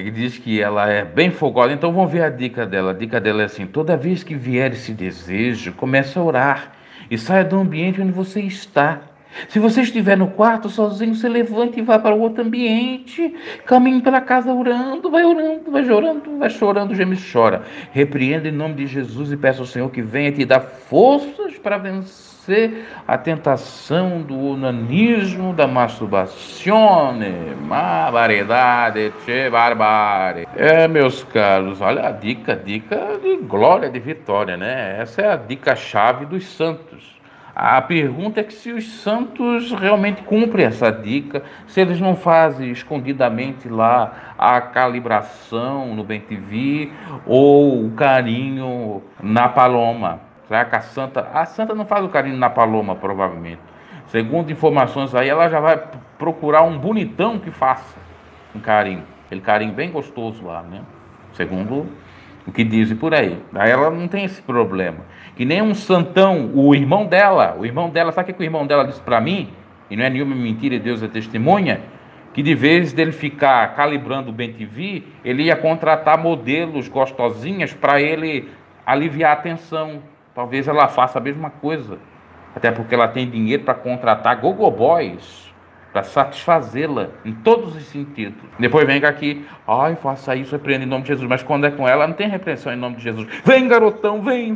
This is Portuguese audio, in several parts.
Ele diz que ela é bem folgada, então vamos ver a dica dela. A dica dela é assim: toda vez que vier esse desejo, comece a orar e saia do ambiente onde você está. Se você estiver no quarto sozinho, você levante e vá para o outro ambiente. Caminhe pela casa orando, vai chorando, geme e chora. Repreenda em nome de Jesus e peça ao Senhor que venha te dar forças para vencer a tentação do onanismo, da masturbazione, ma variedade, che barbare. Meus caros, olha a dica de glória, de vitória, né? Essa é a dica-chave dos santos. A pergunta é que se os santos realmente cumprem essa dica, se eles não fazem escondidamente lá a calibração no bem-te-vi ou o carinho na paloma. Será que a santa não faz o carinho na paloma, provavelmente. Segundo informações aí, ela já vai procurar um bonitão que faça um carinho. Aquele carinho bem gostoso lá, né? Segundo o que dizem por aí. Aí ela não tem esse problema. Que nem um santão, o irmão dela, sabe o que o irmão dela disse para mim? E não é nenhuma mentira, Deus é testemunha, que de vez dele ficar calibrando o bem-te-vi, ele ia contratar modelos gostosinhas para ele aliviar a tensão. Talvez ela faça a mesma coisa. Até porque ela tem dinheiro para contratar gogoboys para satisfazê-la em todos os sentidos. Depois vem aqui, faça isso, repreenda em nome de Jesus. Mas quando é com ela, não tem repreensão em nome de Jesus. Vem, garotão, vem.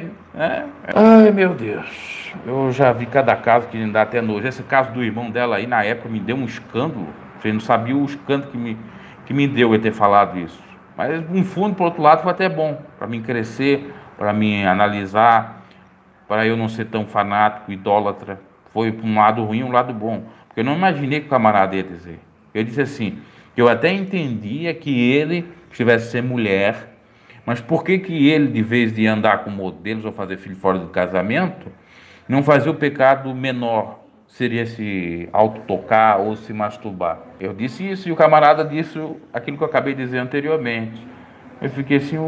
Ai, meu Deus. Eu já vi cada caso que me dá até nojo. Esse caso do irmão dela aí, na época, me deu um escândalo. Você não sabia o escândalo que me deu eu ter falado isso. Mas, no fundo, por outro lado, foi até bom. Para mim crescer, para mim analisar, para eu não ser tão fanático, idólatra. Foi um lado ruim e um lado bom. Eu não imaginei que o camarada ia dizer. Eu disse assim, eu até entendia que ele tivesse ser mulher, mas por que ele, de vez de andar com modelos ou fazer filho fora do casamento, não fazia o pecado menor? Seria se autotocar ou se masturbar. Eu disse isso e o camarada disse aquilo que eu acabei de dizer anteriormente. Eu fiquei assim,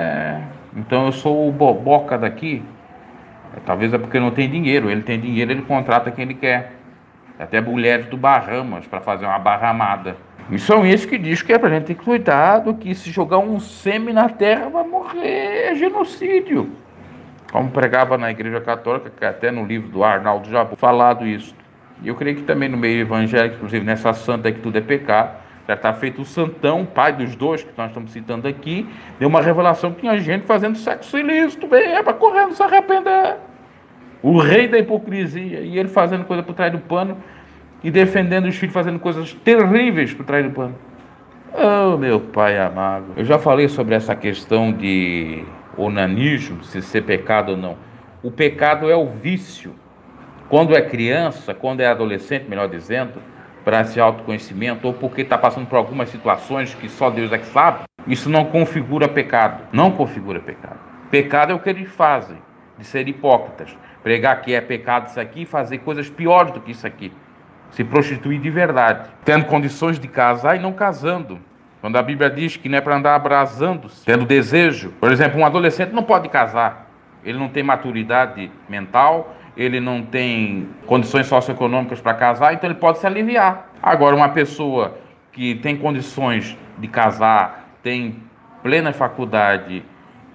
então eu sou o boboca daqui? Talvez é porque não tem dinheiro. Ele tem dinheiro, ele contrata quem ele quer. Até mulheres do Bahamas para fazer uma barramada. E são esses que diz que é para a gente ter cuidado, que se jogar um sêmen na terra vai morrer, é genocídio. Como pregava na Igreja Católica, que até no livro do Arnaldo já falado isso. E eu creio que também no meio evangélico, inclusive nessa santa que tudo é pecado, já está feito o santão, pai dos dois que nós estamos citando aqui, deu uma revelação que tinha gente fazendo sexo ilícito, para correndo se arrepender. O rei da hipocrisia, e ele fazendo coisa por trás do pano e defendendo os filhos fazendo coisas terríveis por trás do pano. Oh, meu pai amado. Eu já falei sobre essa questão de onanismo, se ser pecado ou não. O pecado é o vício. Quando é criança, quando é adolescente, melhor dizendo, para esse autoconhecimento, ou porque está passando por algumas situações que só Deus é que sabe, isso não configura pecado. Não configura pecado. Pecado é o que eles fazem, de ser hipócritas. Pregar que é pecado isso aqui e fazer coisas piores do que isso aqui. Se prostituir de verdade. Tendo condições de casar e não casando. Quando a Bíblia diz que não é para andar abrasando-se, tendo desejo. Por exemplo, um adolescente não pode casar. Ele não tem maturidade mental, ele não tem condições socioeconômicas para casar, então ele pode se aliviar. Agora, uma pessoa que tem condições de casar, tem plena faculdade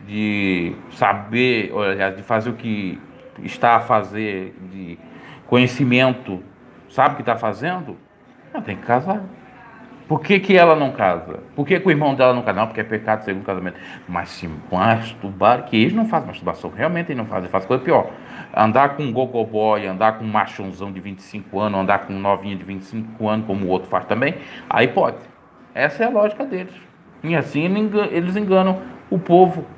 de saber, de fazer o que está a fazer, de conhecimento, sabe o que está fazendo? Ela tem que casar. Por que ela não casa? Por que o irmão dela não casa? Não, porque é pecado segundo o casamento. Mas se masturbar, que eles não fazem masturbação, realmente eles não fazem, faz coisa pior. Andar com um gogoboy, andar com um machãozão de 25 anos, andar com um novinha de 25 anos, como o outro faz também, aí pode. Essa é a lógica deles. E assim eles enganam o povo.